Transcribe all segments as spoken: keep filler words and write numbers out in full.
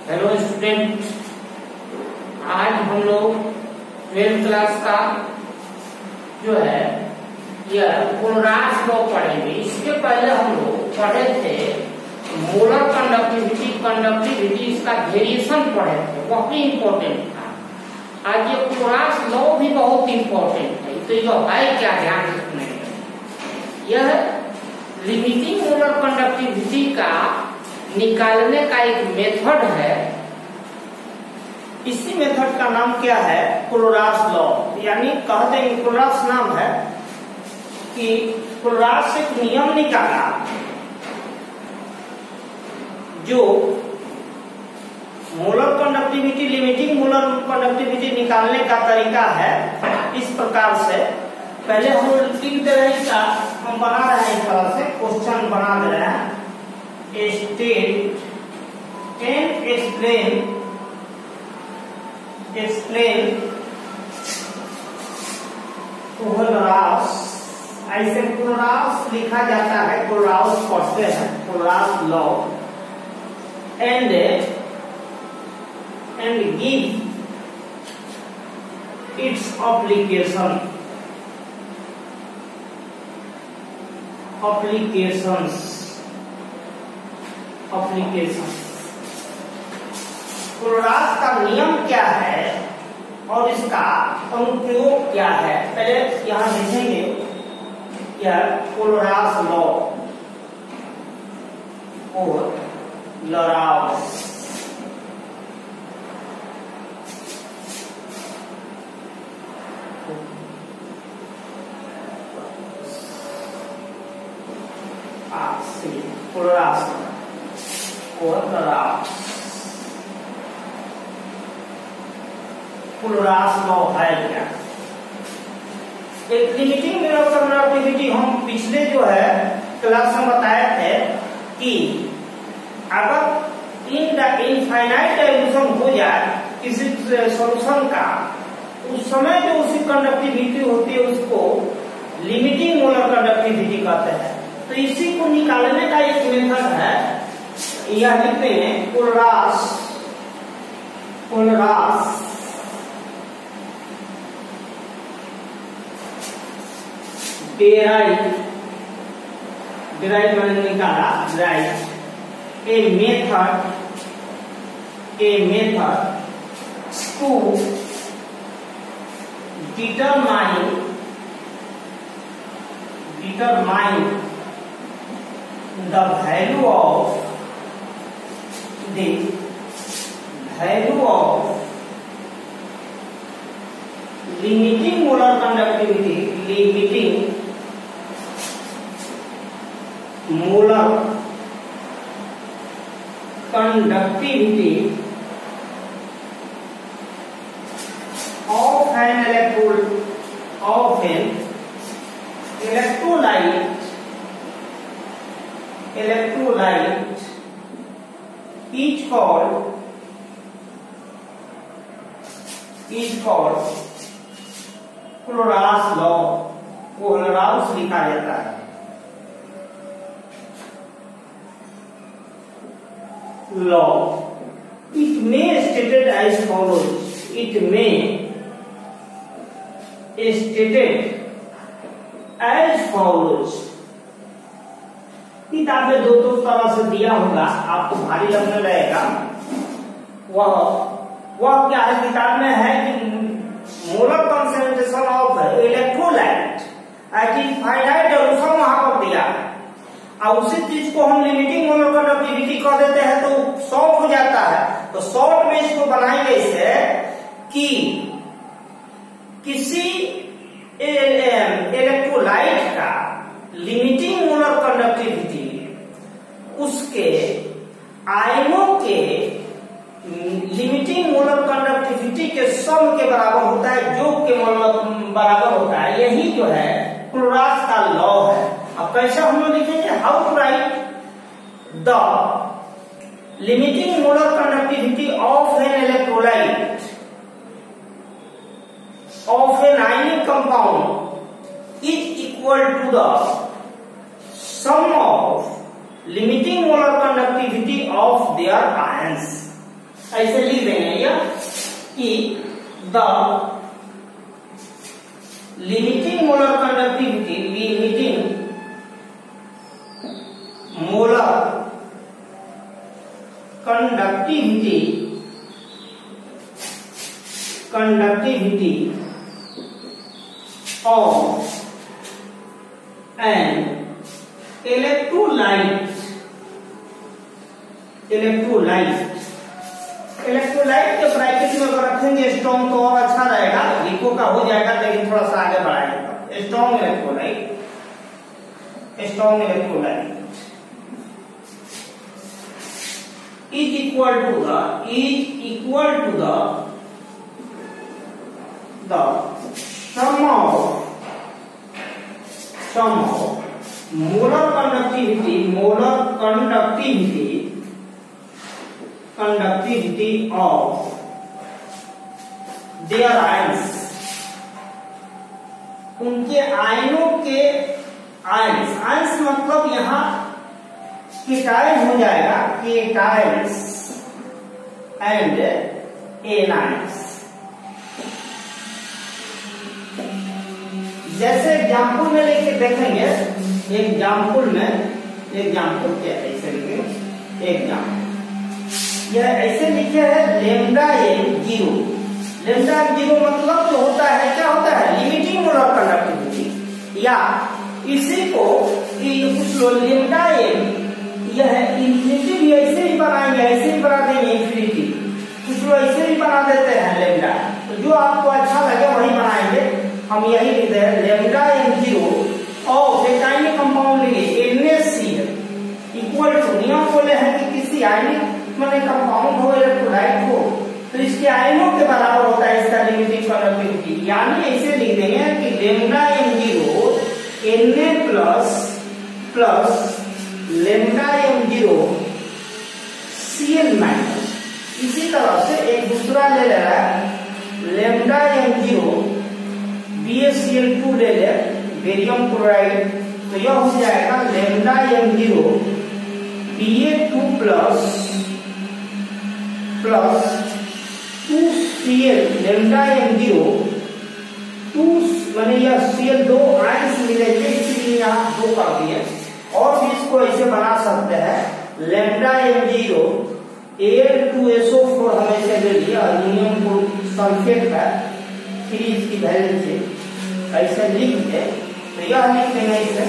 Hello student, आज हम लोग ट्वेल्थ क्लास का जो है यह कोलरास लॉ पढ़ेंगे। इसके पहले हम लोग पढ़े थे मोलर कंडक्टिविटी, कंडक्टिविटी इसका वेरिएशन पढ़े थे, वह भी इम्पोर्टेंट था। आज ये कोलरास लॉ भी बहुत इम्पोर्टेंट है। तो यह है क्या, ध्यान रखने, यह लिमिटिंग मोलर कंडक्टिविटी का निकालने का एक मेथड है। इसी मेथड का नाम क्या है? Kohlrausch law. यानी कहते हैं कोलरास नाम है कि कोलरास एक नियम निकाला जो molar conductivity, limiting molar conductivity निकालने का तरीका है इस प्रकार से। पहले हम लिख दे रहे हैं, हम बना रहे हैं इस तरह से, क्वेश्चन बना दे रहे हैं। State and explain explain कोलरास, ऐसे कोलरास लिखा जाता है, कोलरास पढ़ते हैं, Kohlrausch law, and and give its application applications application Kohlrausch का नियम क्या है और इसका अनुप्रयोग क्या है, पहले यहां लिखेंगे। यह कोलरास लॉ, कोलरास कोलरास कोलरास कोलरास लॉ है क्या? एक लिमिटिंग मोलर कंडक्टिविटी हम पिछले जो है क्लास में बताए थे कि अगर इन द इनफाइनाइट डाइल्यूशन हो जाए किसी सॉल्यूशन का, उस समय जो उसकी कंडक्टिविटी होती है उसको लिमिटिंग मोलर कंडक्टिविटी कहते हैं। तो इसी को निकालने का एक मेथड है, यह लिखते हैं कोलरास कोलरास डेराइव डेराइव मैंने निकाला, derive a method a method to determine determine the value of the value of limiting molar conductivity limiting molar conductivity of an electrode of an electrolyte electrolyte is called is called Kohlrausch law. Kohlrausch लिखा जाता है। Law it may stated as follows, it may stated as follows। किताब में दो दो तरह से दिया होगा, आपको भारी लगने लगेगा। वह वह क्या है, किताब में है कि molar concentration of electrolyte at infinite dilution वहां पर दिया है, और उसी चीज को हम लिमिटिंग मोलर कंडक्टिविटी कर देते हैं तो शॉर्ट हो जाता है। तो शॉर्ट में इसको बनाएंगे इसे कि किसी इलेक्ट्रोलाइट का लिमिटिंग मोलर कंडक्टिविटी उसके आयनों के लिमिटिंग मोलर कंडक्टिविटी के सम के बराबर होता है, जो के बराबर होता है। यही जो है कोलरास का लॉ है। अब कैसे हम लोग लिखेंगे? How to write the limiting molar conductivity of an electrolyte of an ionic compound is equal to the sum of limiting molar conductivity of their ions। ऐसे लिख देंगे यह कि the limiting molar conductivity limiting molar conductivity conductivity of an electrolyte electrolyte electrolyte के bracket में अगर रखेंगे strong तो और अच्छा रहेगा, लिको का हो जाएगा लेकिन थोड़ा सा आगे बढ़ाएगा। Strong electrolyte strong electrolyte is equal to the is equal to the the sum of sum of molar conductivity molar conductivity conductivity of their ions, उनके आयनों के आयंस आयंस मतलब यहाँ केटायन हो जाएगा केटायंस एंड एनायंस। जैसे example में लेके देखेंगे, एग्जाम्पल में एग्जाम्पल क्या है ऐसे लिखे एग्जाम्पल यह ऐसे लिखे है lambda M zero. Lambda M zero मतलब जो होता है क्या होता है लिमिटिंग मोलर कंडक्टिविटी, या इसी को कुछ लोग लेमडा एम यह इंफिनिटी भी ऐसे ही बनाएंगे, ऐसे ही बना देंगे इंफिनिटी, कुछ लोग ऐसे ही बना देते हैं लेमडा, तो जो आपको अच्छा लगे वही बनाएंगे। हम यही लिखते हैं लेमडा एम जीरो और एक आयनिक कंपाउंड लिए एनएससीएल इक्वल टू, नियम बोले हैं कि किसी आयनिक माने कंपाउंड हो इलेक्ट्रोलाइट हो तो इसके आयनों के बराबर होता है इसका लिमिटिंग कंडक्टिविटी, यानी ऐसे लिख देंगे कि lambda M zero Na plus plus lambda M zero C L minus. इसी तरह से एक दूसरा ले ले रहा है lambda M zero B A C L two ले ले बेरियम क्लोराइड, तो यह हो जाएगा lambda M zero B A two plus plus two C L lambda M zero two माने यह सी एल दो आयंस मिलेंगे इसलिए यहाँ दो कर दिए, और भी इसको ऐसे बना सकते हैं lambda M zero L two S O four हम ऐसे ले लिया अल्यूमिनियम सल्फेट का फिर इसकी वैल्यू से ऐसे लिख के तो यह लिख देंगे इसे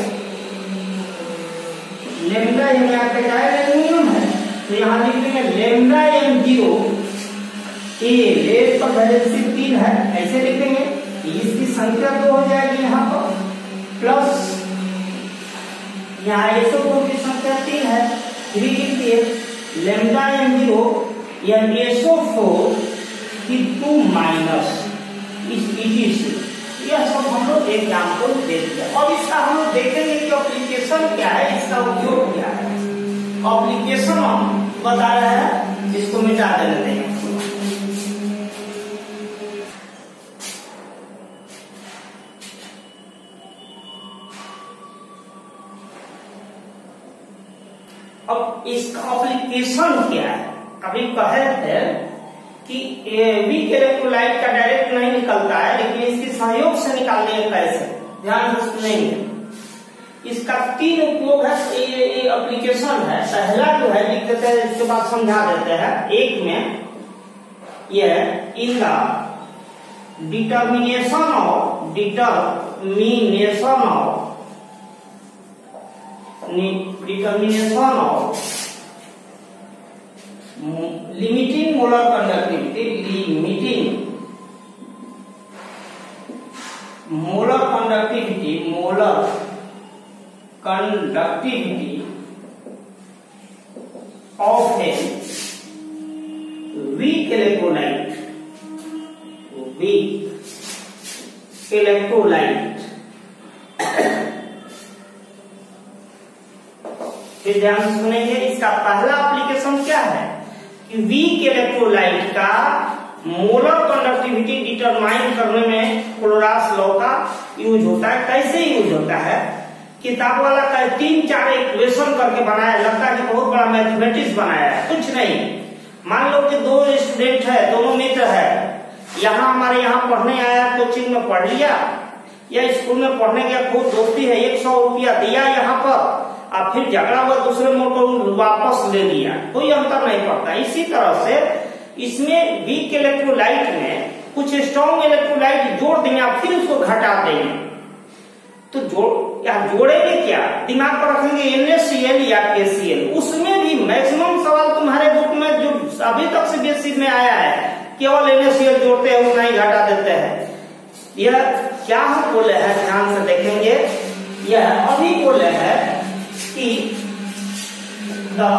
लेमडा एम यहाँ पे क्या है एल्यूमिनियम है तो यहाँ लिख देंगे लेमडा एम जीरो ए लेट पर वैलेंसी तीन है ऐसे लिख देंगे, इसकी संख्या दो हो जाएगी यहाँ पर प्लस यहाँ एसओ फोर की संख्या तीन है, फिर लिखिए लेमडा एम जीरो यह एसओ फोर की टू माइनस इस इजी से, यह सब हम लोग एग्जाम्पल देखते हैं। और इसका हम लोग देखेंगे कि एप्लीकेशन क्या है, इसका उपयोग क्या है। एप्लीकेशन हम बता रहे हैं, इसको मिटा देते हैं। अब इसका एप्लीकेशन क्या है, अभी कहे थे कि वीक इलेक्ट्रोलाइट का डायरेक्ट नहीं निकलता है लेकिन इसके सहयोग से निकालने हैं कैसे, ध्यान नहीं है। इसका तीन उपयोग है, ये एप्लीकेशन है। पहला जो है लिख देते हैं, इसके बाद समझा देते हैं। एक में ये in the determination of determination of determination of limiting molar conductivity limiting molar conductivity molar conductivity of a weak electrolyte weak electrolyte ध्यान सुनेंगे। इसका पहला एप्लीकेशन क्या है कि वीक इलेक्ट्रोलाइट का मोलर कंडक्टिविटी डिटरमाइन करने में क्लोरास लॉ का यूज होता है। कैसे यूज होता है, किताब वाला का तीन चार इक्वेशन करके बनाया, लगता है कि बहुत बड़ा मैथमेटिक्स बनाया है, कुछ नहीं। मान लो कि दो स्टूडेंट है, दोनों मित्र है, यहाँ हमारे यहाँ पढ़ने आया, कोचिंग में पढ़ लिया या स्कूल में पढ़ने गया, खूब दोस्ती है, एक सौ रुपया दिया यहाँ पर, अब फिर झगड़ा हुआ दूसरे मोड़ को वापस ले लिया, कोई अंतर नहीं पड़ता। इसी तरह से इसमें वीक इलेक्ट्रोलाइट में कुछ स्ट्रॉन्ग इलेक्ट्रोलाइट जोड़ देंगे, आप फिर उसको घटा देंगे, तो जोड़ या जोड़ेंगे क्या, दिमाग पर रखेंगे एन ए सी एल या के सी एल। उसमें भी मैक्सिमम सवाल तुम्हारे बुक में जो अभी तक से बेसिक में आया है, केवल एन ए सी एल जोड़ते हैं, उतना ही घटा देते हैं। यह क्या हम बोले हैं, ध्यान से देखेंगे, यह अभी बोले हैं कि the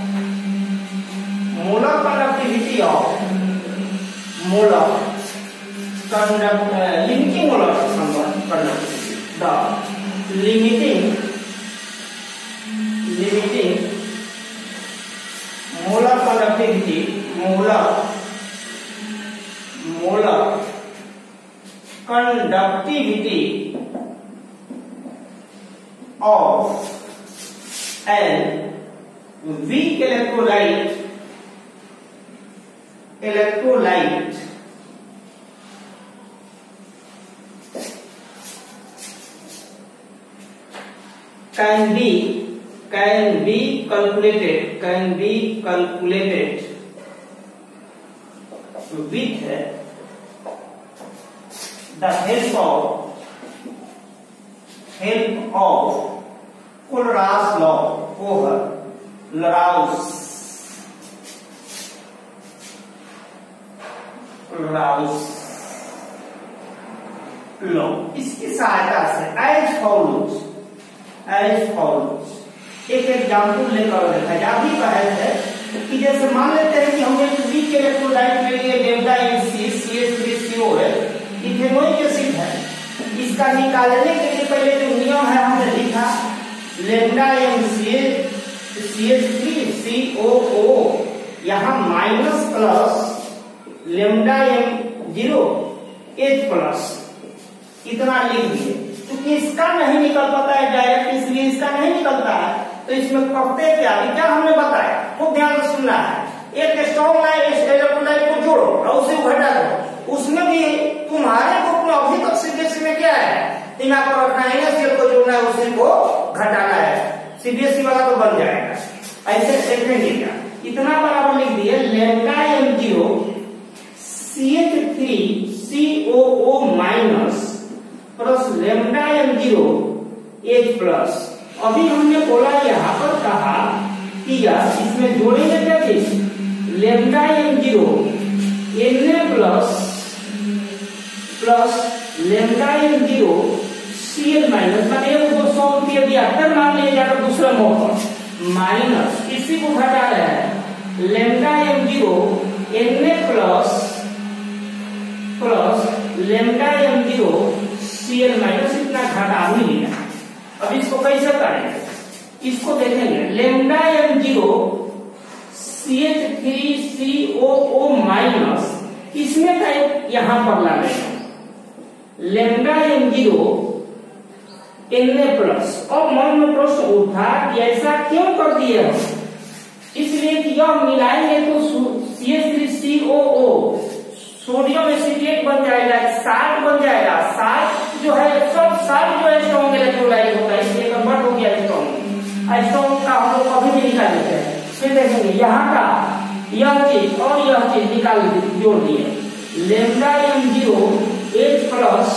molar conductivity of molar conduct limiting molar conductivity, the limiting limiting molar conductivity molar molar conductivity of an weak electrolyte electrolyte can be can be calculated can be calculated with the help of help of Kohlrausch law, Kohlrausch Kohlrausch law, इसकी सहायता से as follows as follows एक example लेकर देखा जा भी कहा है कि जैसे मान लेते हैं कि हम एक वीक इलेक्ट्रोलाइट के लिए delta N C C H three C O है, इथेनोइक एसिड है, इसका निकालने के लिए पहले जो नियम है हमने लिखा lambda M C H three C O O, यहाँ minus plus lambda M zero H plus, इतना लिख दिए। क्योंकि इसका नहीं निकल पाता है डायरेक्ट, इसलिए इसका नहीं निकलता है, तो इसमें करते क्या, क्या हमने बताया, खूब ध्यान से सुनना है। एक स्ट्रॉन्ग इलेक्ट्रोलाइट को जोड़ो और उसे घटा दो, उसमें भी तुम्हारे बुक में अभी तक सीबीएसई में क्या है, दिमाग पर रखना है, एनएसएल को जोड़ना है, उसी को घटाना है, सीबीएसई वाला तो बन जाएगा। ऐसे देखेंगे क्या, इतना बराबर लिख दिए lambda M zero C H three C O O minus plus lambda M zero H plus. अभी हमने बोला यहाँ पर कहा कि यार इसमें जोड़ेंगे क्या चीज, lambda M zero N A plus plus lambda M zero C L minus, मैंने वो सौ रुपये दिया, फिर मान लिया जाकर दूसरा मोड़ पर माइनस, इसी को घटा रहे हैं lambda M zero N A plus plus lambda M zero C L minus, इतना घटा भी लिया। अब इसको कैसे करेंगे, इसको देखेंगे lambda M zero C H three C O O minus, इसमें का यहां पर ला लेंगे lambda M zero N A plus. अब मन में प्रश्न उठा कि ऐसा क्यों कर दिए हम, इसलिए कि यह मिलाएंगे तो C H three C O O sodium acetate बन जाएगा, साल्ट बन जाएगा। साल्ट जो है सब साल्ट जो है स्ट्रॉन्ग इलेक्ट्रोलाइट होता है, इसलिए कन्वर्ट हो गया स्ट्रॉन्ग। स्ट्रॉन्ग का हम लोग कभी भी निकाल लेते हैं, फिर देखेंगे यहाँ का यह चीज और यह चीज निकाल जोड़ दिए lambda M zero H plus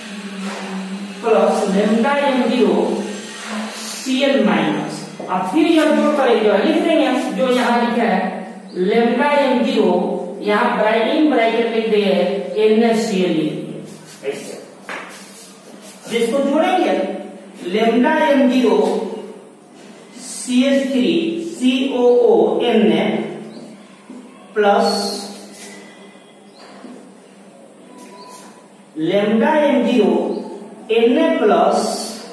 plus lambda M zero C L minus, और फिर यह जोड़ करेंगे, लिख देंगे जो यहाँ लिखा है लेमडा एम जीरो, यहाँ ब्राइटिंग ब्रैकेट लिख दिए एन एस सी एल लिख दिए ऐसे। जिसको जोड़ेंगे lambda M zero C H three C O O N A plus lambda M zero N A plus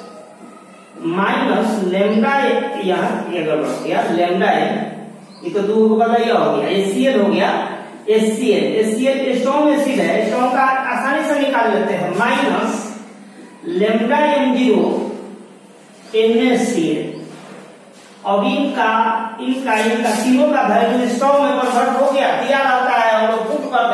minus lambda, यहाँ ये गड़बड़ गया, लेमडा एम, ये तो दो वाला यह हो गया, एच सी एल हो गया, H C L, H C L strong acid है, स्ट्रॉन्ग का आसानी से निकाल लेते हैं, minus lambda M zero N S C L. अब इनका इनका इनका तीनों का वैल्यू स्ट्रॉन्ग में कन्वर्ट हो गया, दिया रहता है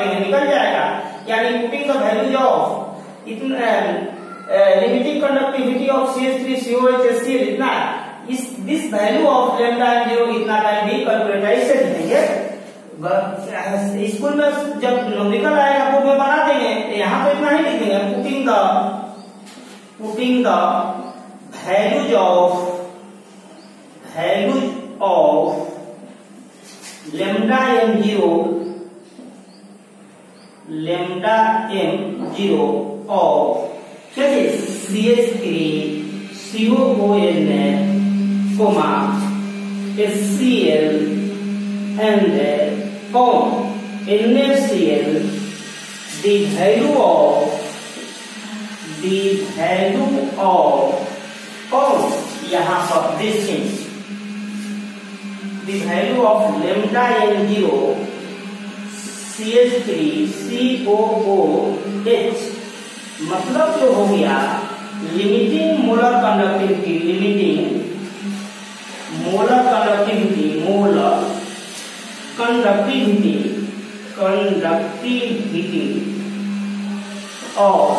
देंगे निकल जाएगा। यानी पुटिंग द वैल्यूज ऑफ इतना limiting conductivity of C H three C O H S C L इतना इस this value of lambda M zero इतना टाइम भी कैलकुलेट ऐसे लिखेंगे। स्कूल में जब न्यूमेरिकल आएगा तो में बना देंगे, यहाँ तो इतना ही लिखेंगे putting the putting the values of values of lambda m zero lambda m zero of that is C H three C O O N comma S C L and comma N A C L the value of the value of comma यहाँ पर this means the value of lambda m zero C H three C O O H मतलब जो हो गया limiting molar conductivity limiting molar conductivity molar conductivity conductivity और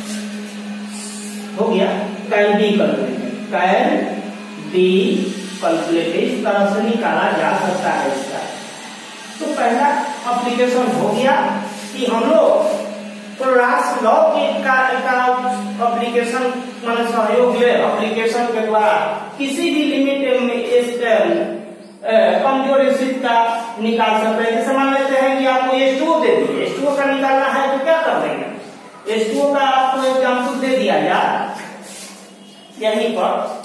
हो गया can be calculated can be calculated इस तरह से निकाला जा सकता है इसका। तो पहला एप्लीकेशन हो गया कि हम लोग क्लॉस लॉ के का एप्लीकेशन माने सहयोग ले एप्लीकेशन के द्वारा किसी भी लिमिट में इस कमजोर स्थिति का निकाल सकते हैं। जैसे मान लेते हैं कि आपको एच टू ओ दे दिए, एच टू ओ का निकालना है तो क्या कर देंगे, एच टू ओ का आपको एग्जाम्पल दे दिया जाए यहीं पर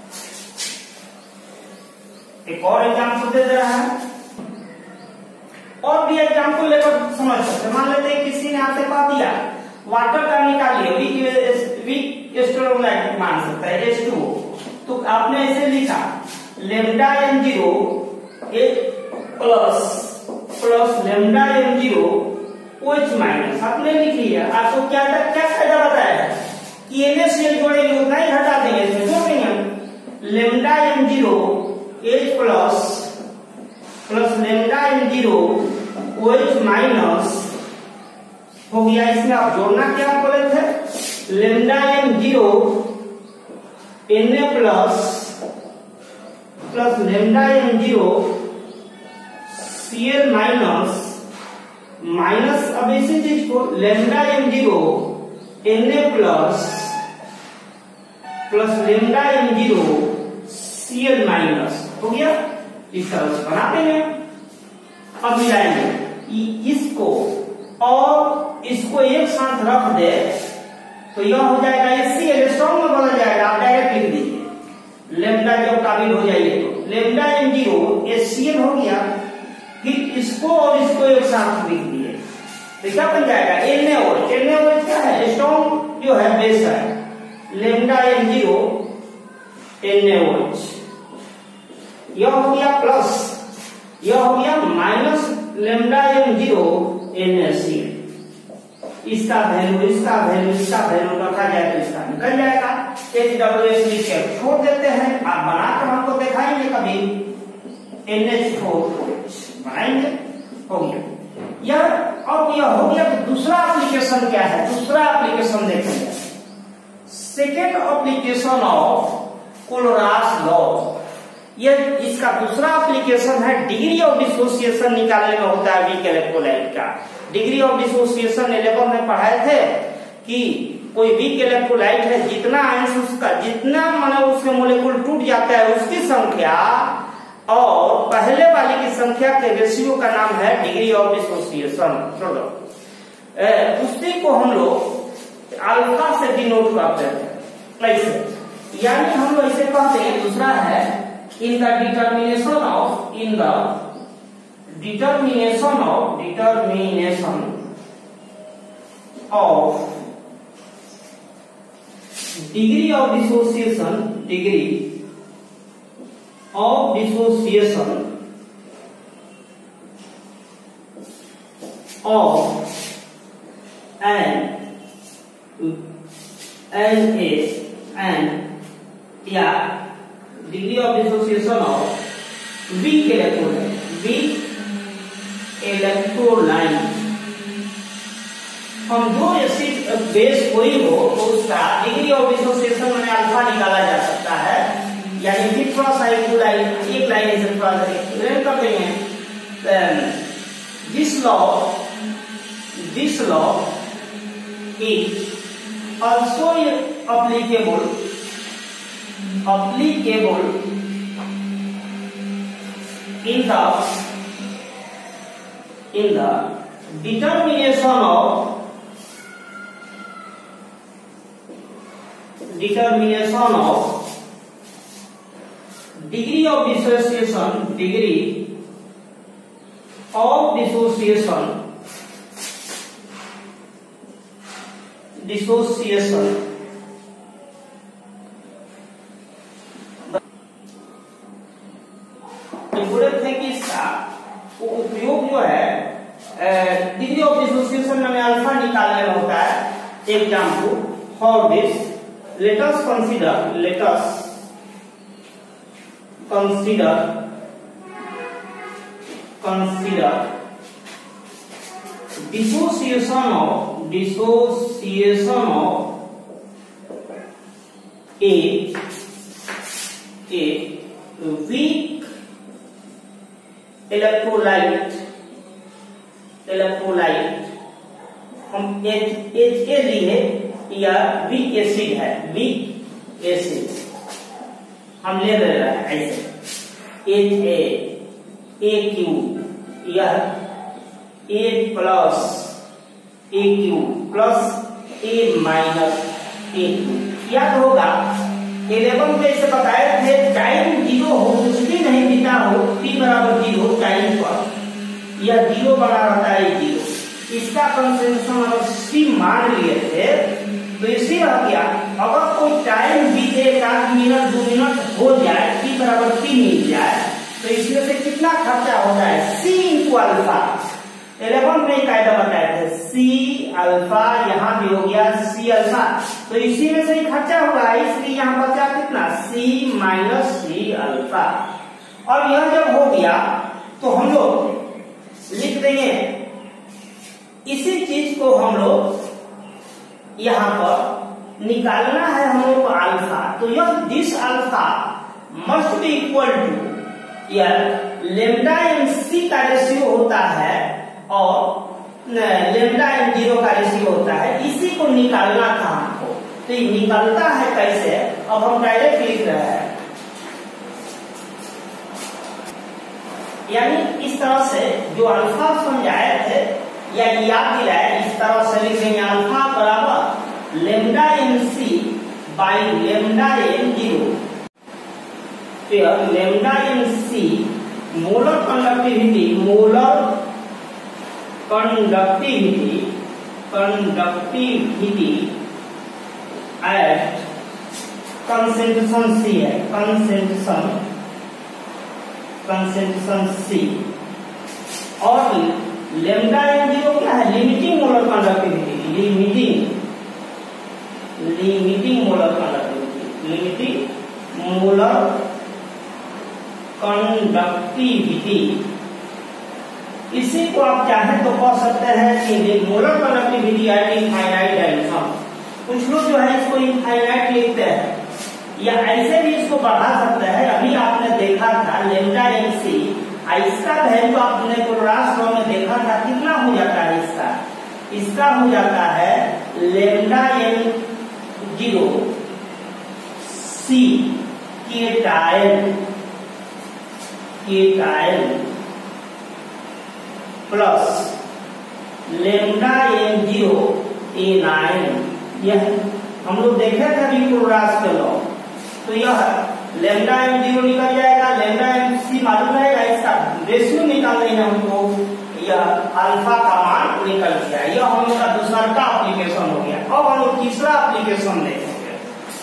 एक और एग्जाम्पल दे दे रहा है और भी एग्जाम्पल लेकर समझ सकते। मान लेते हैं किसी ने आपसे कह दिया वाटर का निकालिए वीक वीक इलेक्ट्रोलाइट मान सकता है एच टू ओ, तो आपने ऐसे लिखा lambda M zero plus plus lambda M zero OH minus आपने लिख लिया। आपको क्या क्या फायदा बताया कि एन एस सी एल जोड़ेंगे उतना ही हटा देंगे, इसमें जोड़ देंगे lambda M zero H plus plus lambda M zero OH minus हो गया। इसमें आप जोड़ना क्या बोले थे lambda M zero N A plus plus lambda M zero C L minus minus अब इसी चीज को lambda M zero N A plus plus lambda M zero C L minus हो गया। इस तरह से बना देंगे। अब मिलाएंगे इसको और इसको एक साथ रख दे तो यह हो जाएगा एस सी एल स्ट्रॉन्ग में बदल जाएगा। आप डायरेक्ट लिख दीजिए लेम्डा जब काबिल हो जाइए तो lambda M zero S C L हो गया। फिर इसको और इसको एक साथ लिख दिए तो क्या बन जाएगा N A O H. N A O H क्या है स्ट्रॉन्ग जो है बेस है lambda M zero N A O H. यह हो गया प्लस यह हो गया minus lambda M zero N S C L. इसका वैल्यू इसका वैल्यू इसका वैल्यू रखा जाए तो इसका निकल जाएगा। एच डब्ल्यू एस लिख के छोड़ देते हैं। आप बनाकर हमको दिखाएंगे कभी एन एच फोर बनाएंगे हो गया यह। अब यह हो गया तो दूसरा एप्लीकेशन क्या है, दूसरा एप्लीकेशन देखेंगे second application of Kohlrausch law. ये इसका दूसरा एप्लीकेशन है डिग्री ऑफ डिसोसिएशन निकालने में होता है वीक इलेक्ट्रोलाइट का। डिग्री ऑफ डिसोसिएशन इलेवन में पढ़ाए थे कि कोई वीक इलेक्ट्रोलाइट है जितना अंश उसका जितना माने उसके मोलेकुल टूट जाता है उसकी संख्या और पहले वाले की संख्या के रेशियो का नाम है डिग्री ऑफ डिसोसिएशन। छोड़ो उसी को हम लोग अल्फा से डिनोट करते हैं ऐसे। यानी हम लोग इसे कहते हैं दूसरा है in the determination of in the determination of determination of degree of dissociation degree of dissociation of an an a an yeah degree of dissociation of weak electrolyte weak electrolyte हम जो एसिड बेस कोई हो तो उसका degree of dissociation में alpha निकाला जा सकता है। यानी कि थोड़ा सा एक लाइन एक लाइन से थोड़ा सा एक्सप्लेन कर देंगे। This law this law is also applicable applicable in the in the determination of determination of degree of dissociation degree of dissociation dissociation important है कि इसका उपयोग जो है डिग्री ऑफ डिसोसिएशन में अल्फा निकालने में होता है। Example for this let us consider let us consider consider dissociation of dissociation of a a weak electrolyte electrolyte हम H H के लिए या वीक एसिड है वीक एसिड हम ले रहे हैं ऐसे H A A Q यह A plus A Q plus A minus A Q. याद होगा इलेवन में इसे बताए थे टाइम जीरो हो कुछ भी नहीं बीता हो टी बराबर जीरो टाइम पर यह जीरो बना रहता है जीरो। इसका कंसेंट्रेशन अगर सी मान लिए थे तो इसी रह गया। अगर कोई टाइम बीते एक आध मिनट दो मिनट हो जाए टी बराबर टी मिल जाए तो इसमें से कितना खर्चा होता है सी इंटू अल्फा। इलेवन में कायदा बताए थे सी अल्फा यहाँ भी हो गया सी अल्फा तो इसी में से ही खर्चा हुआ है इसलिए यहाँ बचा कितना सी माइनस सी अल्फा। और यह जब हो गया तो हम लोग लिख देंगे इसी चीज को हम लोग यहाँ पर निकालना है हम लोग को अल्फा। तो यह this alpha must be equal to यह लेमडा एम सी का रेशियो होता है और लेमडा एम जीरो का रेशियो होता है। इसी को निकालना था हमको। तो ये निकलता है कैसे अब हम डायरेक्ट लिख रहे हैं यानी इस तरह से जो अल्फा समझाए थे या याद दिलाए इस तरह से लिखेंगे अल्फा बराबर lambda M C by lambda M zero. फिर lambda M C molar conductivity molar conductivity conductivity at concentration C है कंसेंट्रेशन कंसेंट्रेशन सी और लेमडा एम जीरो क्या है limiting molar conductivity limiting limiting molar conductivity limiting molar conductivity. इसी को आप चाहे तो कह सकते हैं कि molar conductivity at infinite dimension. कुछ लोग जो है इसको इनफाइनाइट लिखते हैं या ऐसे भी इसको बढ़ा सकते हैं। अभी आपने देखा था लेमडा एम सी इसका वैल्यू आपने क्लोरास लॉ में देखा था कितना हो जाता है इसका इसका हो जाता है lambda M zero C cation cation plus lambda M zero anion. यह हम लोग देखे थे अभी क्लोरास के लॉ। तो यह लेमडा एम जीरो निकल जाएगा लेमडा एम सी मालूम रहेगा इसका रेशियो निकालने में हमको यह अल्फा का मान निकल गया। यह हम लोग का दूसरा का एप्लीकेशन हो गया। अब हम लोग तीसरा एप्लीकेशन देखेंगे।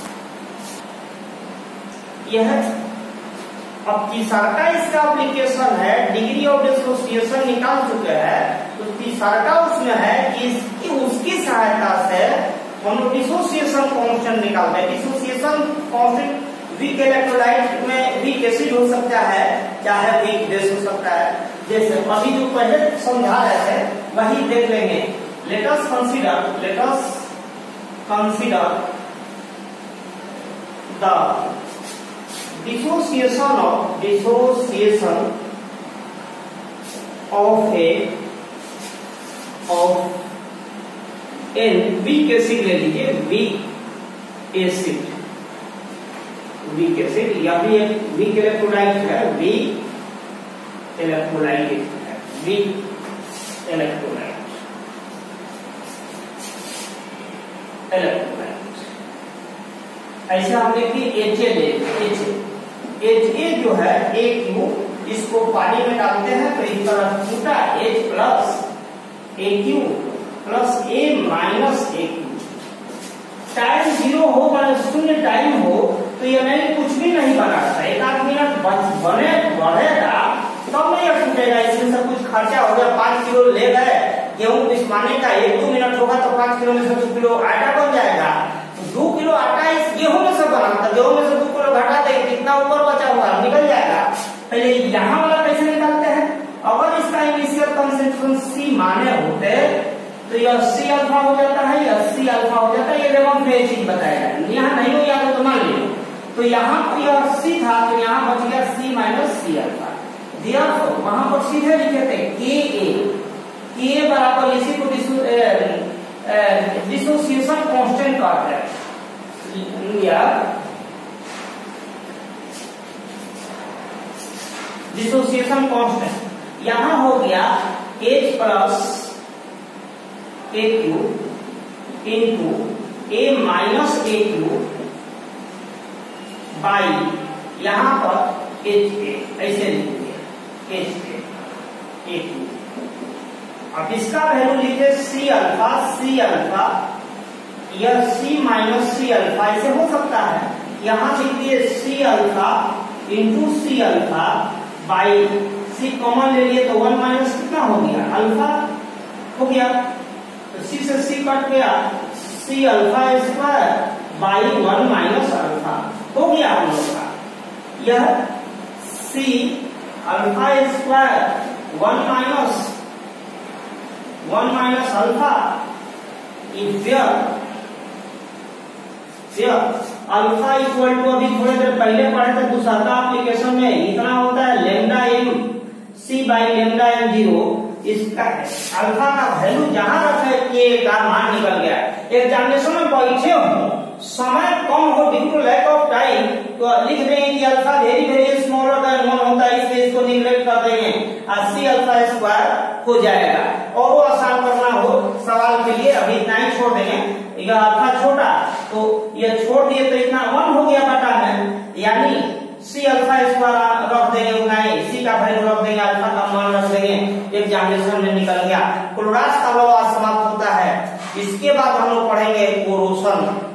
यह अब तीसरा का इसका एप्लीकेशन है डिग्री ऑफ डिसोसिएशन निकाल चुके हैं। तो तीसरा का उसमें है कि इसकी उसकी सहायता से हम लोग डिसोसिएशन कांस्टेंट निकालते हैं। डिसोसिएशन कांस्टेंट वीक इलेक्ट्रोलाइट में वीक एसिड हो सकता है चाहे वीक बेस हो सकता है। जैसे अभी जो पहले समझा रहे थे वही देख लेंगे let us consider let us consider the dissociation of dissociation of a of n weak acid ले लीजिए, weak acid वीक एसिड या भी एक वीक इलेक्ट्रोलाइट है, वीक इलेक्ट्रोलाइट है, वीक इलेक्ट्रोलाइट इलेक्ट्रोलाइट ऐसे हम देखिए H A H H A जो है ए क्यू, इसको पानी में डालते हैं तो इस तरह छूटा H plus A Q plus A minus A Q. Time zero हो माने शून्य टाइम हो तो ये नहीं कुछ भी नहीं बनाता, एक आध मिनट बने बढ़ेगा तब नहीं टूटेगा। इसमें सब कुछ खर्चा हो गया, पांच किलो ले गए गेहूं पिसवाने का, एक दो मिनट होगा तो पांच किलो में से दो किलो आटा बन जाएगा। तो दो किलो आटा इस गेहूं में से बना था, गेहूं में से दो किलो घटा दे, कितना ऊपर बचा हुआ निकल जाएगा। पहले यहाँ वाला कैसे निकालते हैं, अगर इसका इनिशियल कंसेंट्रेशन सी माने होते तो यह सी अल्फा हो जाता है, यह सी अल्फा हो जाता है। ये रेमन फेज चीज बताएगा, यहाँ नहीं हो जाता तो मान लीजिए तो यहाँ पर यह सी था तो यहाँ बच गया C minus C alpha. Therefore वहां पर सीधे लिखे थे के ए, के बराबर इसी को डिसोसिएशन कांस्टेंट कहते हैं या डिसोसिएशन कांस्टेंट। यहाँ हो गया H plus A Q into A minus A Q by यहाँ पर एच ए, ऐसे लिखिए एच ए ए क्यू। अब इसका वैल्यू लिखिए सी अल्फा, सी अल्फा यह सी माइनस सी अल्फा ऐसे हो सकता है। यहाँ लिखिए C alpha into C alpha by C common ले लिए तो वन माइनस कितना हो गया अल्फा हो गया, तो सी से सी कट गया, C alpha square by one minus alpha हो गया हम लोग का। यह C alpha square one minus one minus alpha alpha equal to, अभी थोड़ी देर पहले पढ़े थे दूसरा एप्लीकेशन में, इतना होता है lambda M C by lambda M zero. इसका अल्फा का वैल्यू जहां रखे के का मान निकल गया। एग्जामिनेशन में बैठे हो, समय कम हो due to lack of time तो लिख देंगे कि alpha very very smaller than one होता है, इसलिए इसको निग्लेक्ट कर देंगे और सी अल्फा स्क्वायर हो जाएगा। और वो आसान करना हो सवाल के लिए अभी इतना ही छोड़ देंगे, यह अल्फा छोटा तो ये छोड़ दिए तो इतना वन हो गया बटा में, यानी सी अल्फा स्क्वायर रख देंगे उतना ही, सी का वैल्यू रख देंगे, अल्फा का मान रख देंगे, एग्जामिनेशन में निकल गया। क्लोरास का लॉ समाप्त होता है। इसके बाद हम लोग पढ़ेंगे कोरोशन।